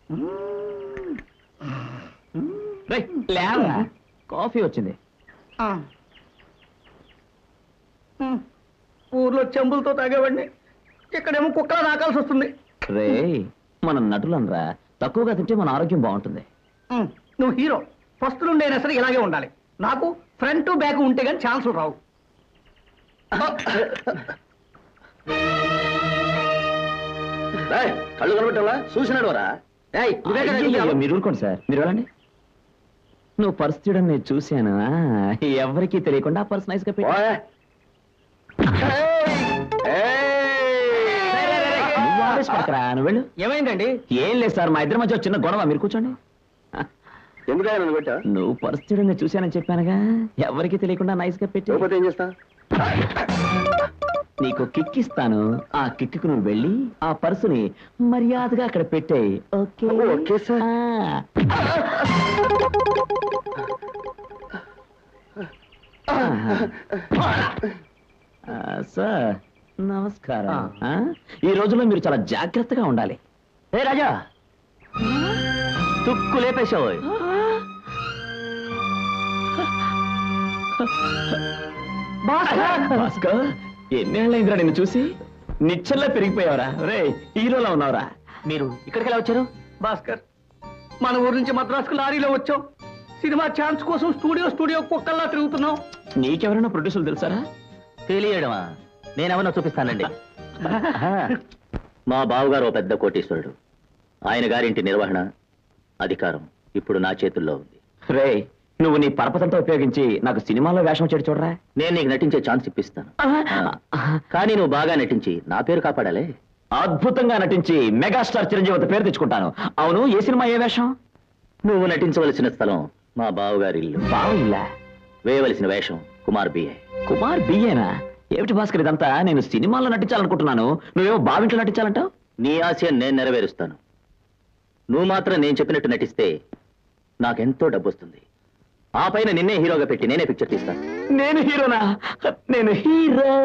లేవరా, కాఫీ వచ్చింది. ఊర్లో చెంబులతో తాగేవాడిని, ఇక్కడేమో కుక్కలా తాకాల్సి వస్తుంది. రే, మన నటులనరా, తక్కువగా తింటే మన ఆరోగ్యం బాగుంటుంది. నువ్వు హీరో, ఫస్ట్ నుండి అయినా సరే ఇలాగే ఉండాలి. నాకు ఫ్రంట్ బ్యాక్ ఉంటే గానీ ఛాన్సులు రావు. కళ్ళు కనబెట్టాలా? చూసినాడు వరా. మీరు ఊరుకోండి సార్, మీరు వెళ్ళండి. నువ్వు పరిస్థితి నేను చూశాను. ఎవరికీ తెలియకుండా ఆ పర్స్ నైస్ గా పెట్టి. నువ్వు వెళ్ళు. ఏమైందండి? ఏం లేదు సార్, మా ఇద్దరి మధ్య చిన్న గొడవ. మీరు కూర్చోండి. ఎందుకైనా నన్ను పెట్టా? నువ్వు పరిస్థితి నేను చూశానని చెప్పానుగా, ఎవరికి తెలియకుండా నైస్ గా పెట్టి. ఏం చేస్తా? నీకు కిక్ ఇస్తాను. ఆ కిక్కు నువ్వు వెళ్ళి ఆ పర్సుని మర్యాదగా అక్కడ పెట్టేయి. ఓకే? Okay sir. సార్ నమస్కారం. ఈ రోజుల్లో మీరు చాలా జాగ్రత్తగా ఉండాలి. ఏ రాజా, తుక్కు లేపేశావు. భాస్కర్, ఎన్నేళ్ళైందిరా నిన్ను చూసి? నిచ్చల్లా పెరిగిపోయావరా. రే, హీరోలా ఉన్నావురా. మీరు ఇక్కడికి ఎలా వచ్చారు? భాస్కర్, మన ఊరు నుంచి మద్రాసుకు లారీలో వచ్చాం. సినిమా ఛాన్స్ కోసం స్టూడియో కుక్కల్లా తిరుగుతున్నాం. నీకెవరైనా ప్రొడ్యూసర్లు తెలుసారా? తెలియడమా? నేనెవరో చూపిస్తానండి. మా బావగారు ఓ పెద్ద కోటీశ్వరుడు. ఆయన గారింటి నిర్వహణ, అధికారం ఇప్పుడు నా చేతుల్లో ఉంది. రే, నువ్వు నీ పరపతంతో ఉపయోగించి నాకు సినిమాలో వేషం చెడు చూడరా. నేను నీకు నటించే ఛాన్స్ ఇప్పిస్తాను, కానీ నువ్వు బాగా నటించి నా పేరు కాపాడాలి. అద్భుతంగా నటించి మెగాస్టార్ చిరంజీవి పేరు తెచ్చుకుంటాను. అవును, ఏ సినిమా, ఏ వేషం? నువ్వు నటించవలసిన స్థలం మా బావగారి ఇల్లు. బావిల్లా? వేయవలసిన వేషం కుమార్ బిఏ. కుమార్ బియ్యేనా? ఏమిటి భాస్కర్ ఇదంతా? నేను సినిమాల్లో నటించాలనుకుంటున్నాను, నువ్వేమో బావింట్లో నటించాలంటావు. నీ ఆశయం నేను నెరవేరుస్తాను. నువ్వు మాత్రం నేను చెప్పినట్టు నటిస్తే నాకెంతో డబ్బు వస్తుంది. ఆ పైన నిన్నే హీరోగా పెట్టి నేనే పిక్చర్ తీస్తాను. నేను హీరోనా? నేను హీరో